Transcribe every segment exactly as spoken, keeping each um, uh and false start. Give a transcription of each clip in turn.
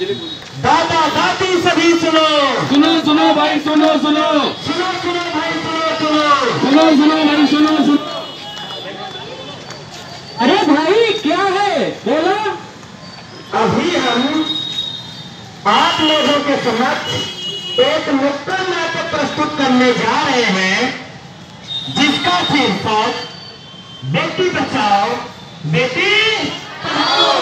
दादा दादी सभी सुनो सुनो सुनो भाई सुनो सुनो सुनो सुनो भाई सुनो सुनो सुनो सुनो भाई सुनो सुनो। अरे भाई क्या है बोलो। अभी हम आप लोगों के समक्ष एक नुक्कड़ नाटक प्रस्तुत करने जा रहे हैं जिसका शीर्षक बेटी बचाओ बेटी पढ़ाओ।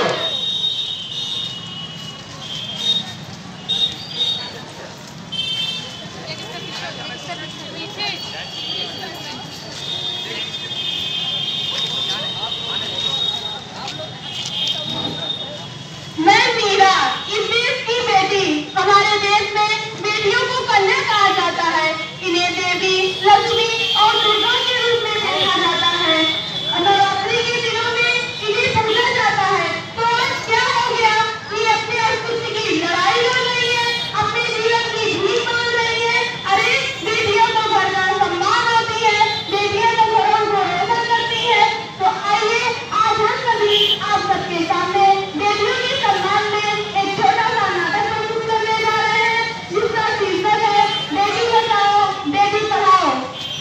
मैं मीरा, इस देश की बेटी। हमारे देश में बेटियों को कन्या कहा जाता है। इन्हें देवी लक्ष्मी और दुर्गा के रूप में देखा जाता है। नवरात्रि के दिनों में इन्हें पूजा जाता है। तो आज क्या हो गया? ये अपने अस्तित्व की लड़ाई लड़ रही है, अपने जीवन की भीख मांग रही है। अरे बेटियों को घर का सम्मान होती है, बेटियां तो घरों को रोशन करती है। तो आइए आज हम सभी आप सबके सामने बेटियों के सम्मान में एक छोटा सा नाटक प्रस्तुत करने जा रहे हैं जिसका शीर्षक है बेटी बचाओ बेटी पढ़ाओ।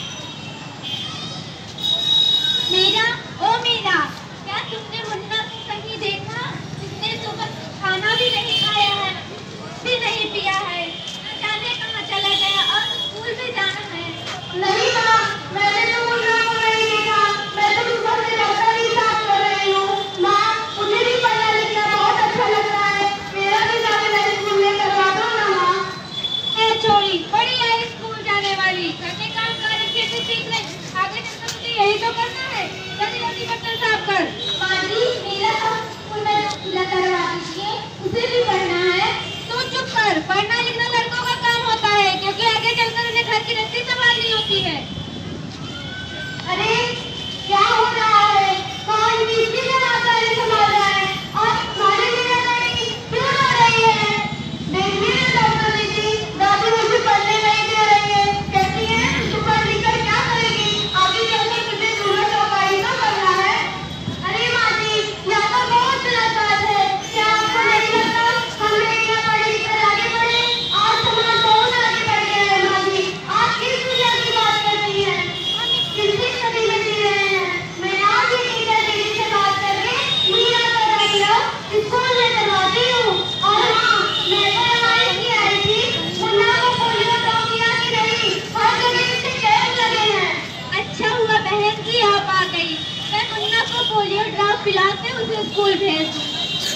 मीरा, ओ मीरा, क्या तुमने मुन्ना को कहीं देखा? इसने सुबह खाना भी नहीं खाया है, भी नहीं पिया है, न जाने कहाँ चला गया और स्कूल भी जाना है। नहीं माँ, मैंने तो मुन्ना को नहीं देखा। मैं तो सुबह से डॉक्टर ही साफ कर रही हूँ। माँ, मुझे भी पढ़ना लिखना बहुत अच्छा लग रहा है। मेरा भी जाके नए स्कूल में करवा दो ना माँ। ए छोड़ी, बड़ी है स्कूल जाने वाली, करने काम कार्य कैसे सीख ले? आगे चलकर तुझे यही तो करना है। जल्दी जल्दी बर्तन साफ कर। माँ जी, मेरा तो स्कूल में दाखिला करवा दीजिए, उसे भी पढ़ना है। तू चुप कर। पढ़ना लिखना लड़कों का काम होता है क्योंकि आगे चलकर उन्हें घर की रस्सी संभालनी होती है। अरे क्या हो रहा है? कौन किसकी जवाबदारी संभाल रहा है? और हमारे मेरा नहीं क्यों रो रही है? देखिए ना डॉक्टर दीदी, दादी मुझे पढ़ने नहीं दे रही है। कहती है तू पढ़ लिख कर क्या करेगी? आगे चलकर तुझे चूल्हा चौपाई तो करना है। अरे माँ जी, यहाँ तो बहुत मुलाकात है। क्या आपको नहीं लगता हम बेटियां पढ़ लिख कर आगे बढ़े? आज समाज बहुत आगे बढ़ गया है माँ जी। आप किस दुनिया की बात करती हैं? हम किसी सदी में जी रहे हैं। मैं आज ही टीचर दीदी से बात करके मीरा को दाखिला स्कूल में करवाती हूँ। और हाँ, मैं तो यहाँ इसलिए आई थी, मुन्ना को पोलियो ड्रॉप किया कि नहीं? हर जगह इसके कैंप लगे हैं। अच्छा हुआ बहन जी आप आ गई। मैं मुन्ना को पोलियो ड्रॉप पिला के उसे स्कूल भेज दूँ।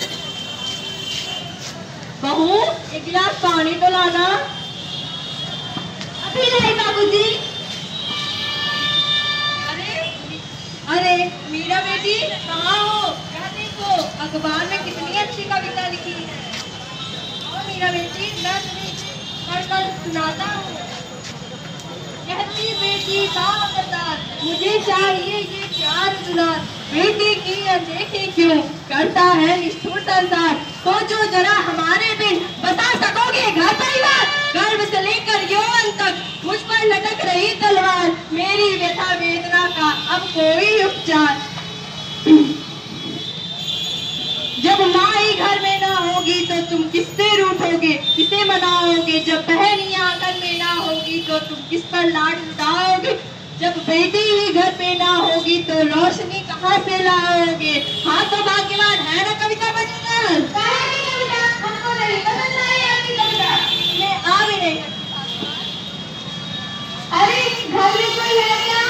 बहू एक गिलास पानी तो लाना। अभी नहीं बाबूजी। अरे अरे मीरा बेटी कहाँ हो? क्या देखो अखबार में कितनी अच्छी कविता लिखी है। और मीरा बेटी मैं तुम्हें पढ़कर सुनाता हूँ। कहती बेटी का मकदार, मुझे चाहिए ये प्यार दुलार। बेटी की अनदेखी क्यों करता है निष्ठुर संसार? सोचो जरा हमारे बिन बता सकोगे घर परिवार? गर्भ से लेकर यौवन तक मुझ पर लटक रही तलवार। मेरी व्यथा वेदना का अब कोई उपचार। जब माँ ही घर में ना होगी तो तुम किससे रूठोगे, किसे मनाओगे? जब बहन ही आंगन में ना होगी तो तुम किस पर लाड लुटाओगे? जब बेटी ही घर पे ना होगी तो रोशनी कहाँ से लाओगे? हाँ तो भाग्यवान है ना कविता बचकर। कविता हमको नहीं पसंद आई आपकी कविता। मैं आ भी नहीं। अरे घर में कोई है क्या?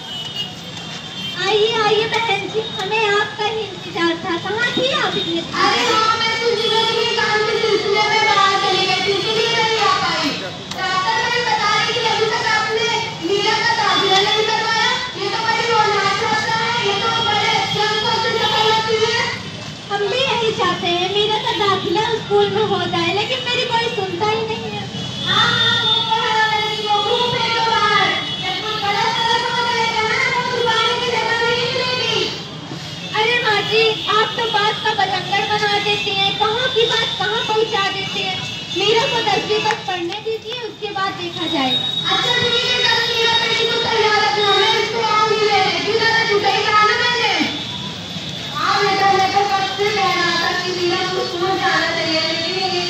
आइए आइए बहन जी, हमें आपका ही इंतजार था। कहाँ थी आप इतने दिन? अरे हाँ, मैं तो जीवन के काम के सिलसिले में बाहर चली गई थी, इसलिए नहीं आ पाई। डॉक्टर मुझे बता रही कि अभी तक आपने मीरा का दाखिला नहीं करवाया। ये तो बड़ी रोनाक होता है, ये तो बड़े अच्छे हमको अच्छे सफल लगती है। हम भी यही चाहते हैं मीरा का दाखिला स्कूल में हो जाए, लेकिन मेरी कोई सुनता ही नहीं है। हाँ हाँ, वो तो है लड़की को घूम फेंको बाहर। जब कुछ गलत गलत हो जाएगा ना तो छुपाने की जगह नहीं मिलेगी। अरे माँ जी, आप तो बात का बतंगड़ बना देती हैं, कहाँ की बात कहाँ पहुँचा देती हैं। मीरा को दसवीं तक पढ़ने दीजिए, उसके बाद देखा जाएगा। अच्छा ठीक है, कल मीरा बेटी को तैयार रखना, मैं इसको आऊंगी लेने। क्यों ज्यादा झूठा ही कहा ना मैंने? हाँ बेटा, मैं तो कब से कह रहा था कि मीरा को स्कूल जाना चाहिए, लेकिन ये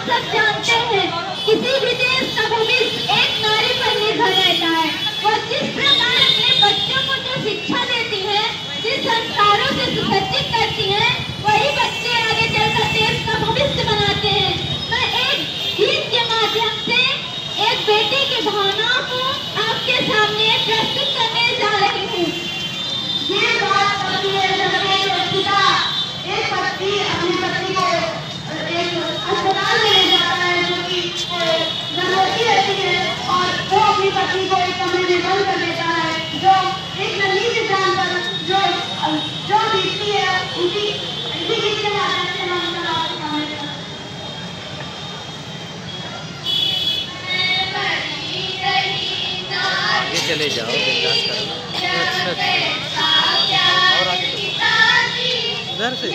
सब जानते हैं किसी भी देश का भविष्य एक नारी पर निर्भर रहता है। वो जिस प्रकार अपने बच्चों को जो शिक्षा देती है, जिस संस्कारों से सुसज्जित करती है, वही बच्चे आगे चलकर देश का भविष्य बनाते हैं। मैं एक गीत के माध्यम से एक बेटी की भावनाओं को आपके सामने प्रस्तुत करने जा रही हूँ। ये बात होती है जब एक पिता एक पति अपनी पत्नी को एक अस्पताल में ले जाता है जो कि गर्भवती रहती है और वो अपनी पत्नी को एक कमरे में बंद कर देता है, जो एक नन्ही सी जान पर जो जो बीतती है उसी इसी गीत के माध्यम से हम सब आपके सामने आगे चले जाओ, बिंदास करो। और आगे उधर से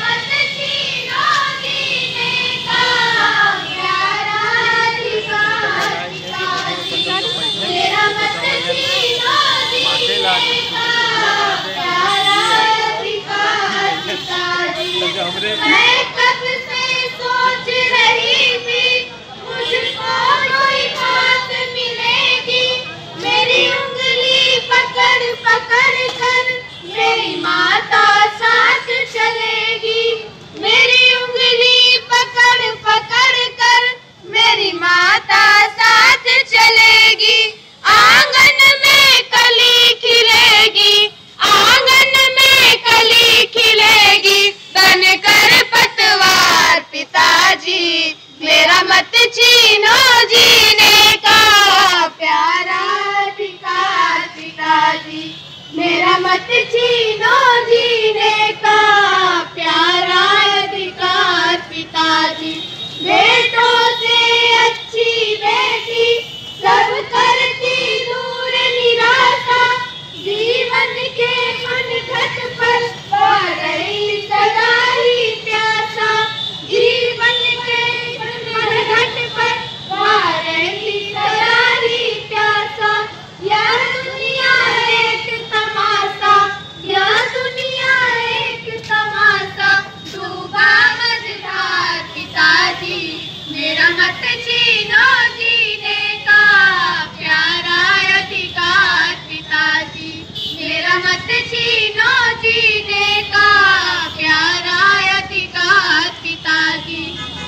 मैं कब से सोच रही थी मुझको कोई बात मिलेगी, मेरी उंगली पकड़ पकड़ कर मेरी माता साथ चलेगी, मेरी उंगली पकड़ पकड़ कर मेरी माता साथ चलेगी। आंगन में कली खिलेगी, आंगन में कली खिलेगी, तन कर पतवार पिताजी, मेरा मत छीनो जीने का प्यारा अधिकार पिताजी, मेरा मत छीनो जीने का प्यारा अधिकार पिताजी। बेटों से अच्छी बेटी सब करती दूर निराशा, जीवन के घट पर पा रही सदा ही प्यासा, जीवन के घट पर पा रही सदा ही प्यासा। यह दुनिया एक तमाशा, यह दुनिया एक तमाशा, डूबा मझधार पिताजी, मेरा मत छीनो जीने का प्यारा अधिकार पिताजी, मेरा मत छीनो जीने का प्यारा अधिकार पिताजी।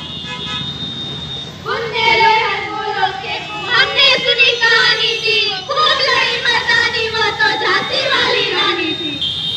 बुंदेलो बोलो के हमने सुनी कहानी थी, खूब लड़ी मर्दानी, वो तो झांसी वाली रानी थी।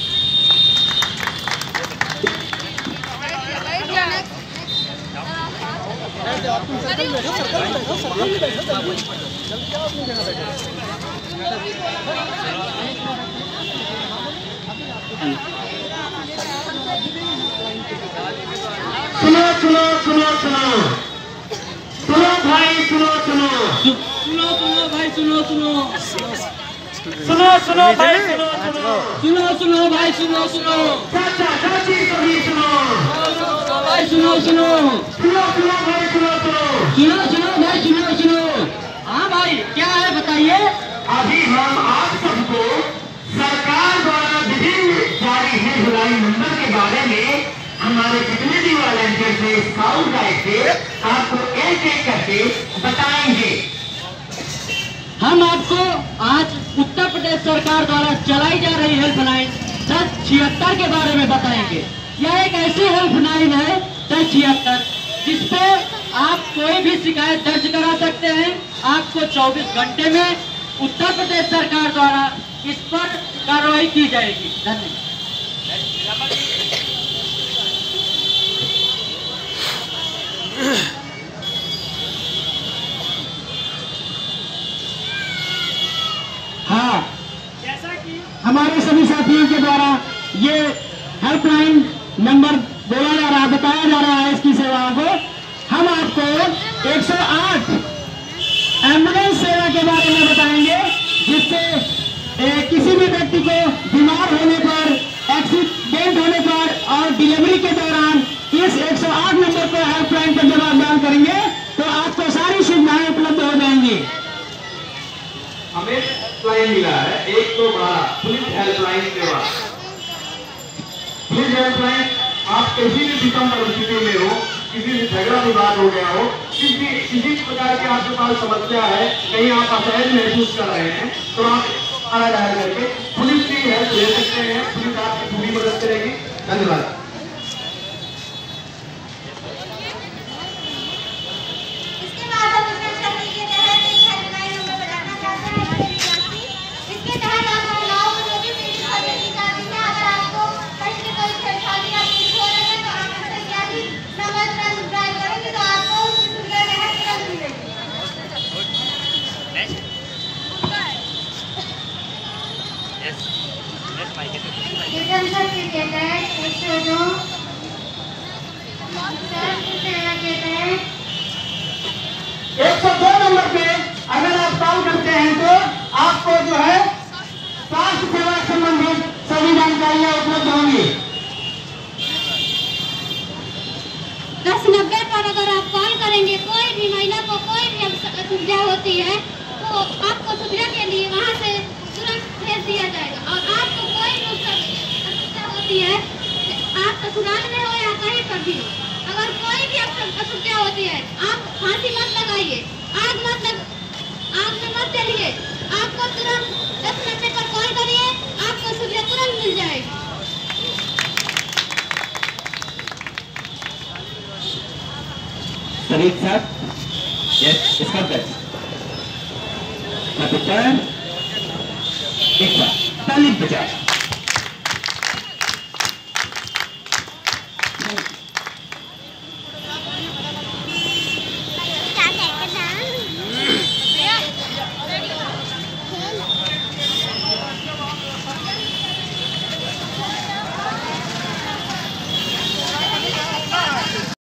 सुनो सुनो सुनो सुनो सुनो भाई सुनो सुनो सुनो सुनो भाई सुनो सुनो सुनो सुनो भाई सुनो सुनो सुनो सुनो भाई सुनो सुनो चाचा चाची सभी सुनो भाई सुनो सुनो सुनो सुनो भाई सुनो सुनो सुनो सुनो भाई सुनो सुनो। हाँ भाई क्या है बताइए। अभी हम आप सबको सरकार द्वारा विभिन्न जारी हेल्पलाइन नंबर के बारे में हमारे जितने भी वॉलंटियर थे, स्काउट गाइड थे, आपको एक एक करके बताएंगे। हम आपको आज उत्तर प्रदेश सरकार द्वारा चलाई जा रही हेल्पलाइन दस छिहत्तर के बारे में बताएंगे। यह एक ऐसी हेल्पलाइन है दस छिहत्तर जिसपे आप कोई भी शिकायत दर्ज करा सकते हैं। आपको चौबीस घंटे में उत्तर प्रदेश सरकार द्वारा इस पर कार्रवाई की जाएगी। धन्यवाद। हाँ, जैसा कि हमारे सभी साथियों के द्वारा ये हेल्पलाइन नंबर बोला जा रहा, बताया जा रहा है इसकी सेवाओं को। हम आपको एक सौ आठ एम्बुलेंस सेवा के बारे में बताएंगे, जिससे ए, किसी भी व्यक्ति को बीमार होने पर, एक्सीडेंट होने पर और डिलीवरी के दौरान इस एक सौ आठ नंबर पर हेल्पलाइन पर जवाब दान करेंगे तो आपको सारी सुविधाएं उपलब्ध हो जाएंगी। हमें हेल्पलाइन मिला है एक सौ बारह पुलिस हेल्पलाइन सेवा। पुलिस हेल्पलाइन आप किसी भी विषम परिस्थिति में हो, किसी से झगड़ा विवाद हो गया हो, किसी किसी प्रकार की आपके पास समस्या है, कहीं आप असहज महसूस कर रहे हैं, तो आप थाना डायल करके पुलिस की हेल्प ले सकते हैं। पुलिस आपकी पूरी मदद करेगी। धन्यवाद। इसके बाद हम मिशन शक्ति के तहत एक हेल्पलाइन नंबर बताना चाहते हैं इसके विद्यार्थी। इसके तहत आप महिलाओं को जो भी पीड़ित करने की चाहती हैं, अगर आपको कहीं से कोई छेड़छाड़ी या पीड़ित हो रही है तो आप इससे इत्यादि नंबर तुरंत डायल करेंगे तो आपको सुविधा तहत तुरंत मिलेगी। मिशन शक्ति के तहत एक सौ दो स्वास्थ्य सेवा के तहत एक सौ दो नंबर पे अगर आप कॉल करते हैं तो आपको जो है स्वास्थ्य सेवा संबंधित सभी जानकारियां उपलब्ध होंगी। दस नब्बे पर अगर आप कॉल करेंगे, कोई भी महिला को कोई भी असुविधा होती है तो आपको सुविधा के लिए वहाँ से तुरंत भेज दिया जाएगा। और आपको कोई भी असुविधा होती है, आप ससुराल में हो या कहीं पर भी, अगर कोई भी असुविधा होती है, आप फांसी मत लगाइए, आग मत लग आग में मत चलिए, आपको तुरंत दस नब्बे पर कॉल करिए, आपको सुविधा तुरंत मिल जाएगी। सरीत सर, यस, इसका टेस्ट एक बार तालीम बजा।